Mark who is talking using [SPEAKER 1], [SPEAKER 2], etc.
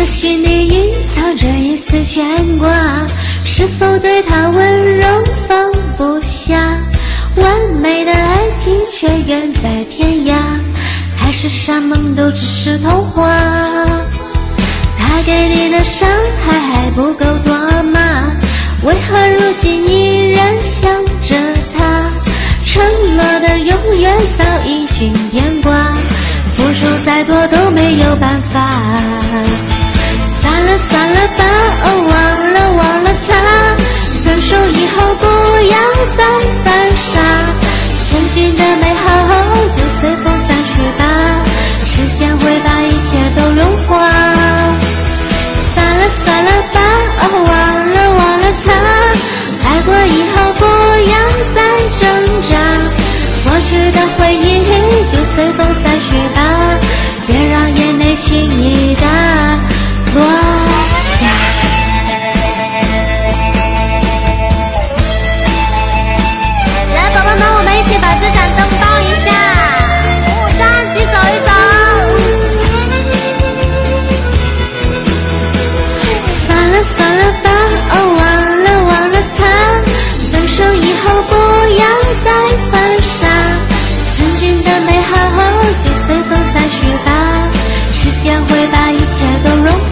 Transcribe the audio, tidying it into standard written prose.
[SPEAKER 1] 的心里隐藏着一丝牵挂，是否对他温柔放不下？完美的爱情却远在天涯，海誓山盟都只是童话。他给你的伤害还不够多吗？为何如今依然想着他？承诺的永远早已经变卦，付出再多都没有办法。算了算了，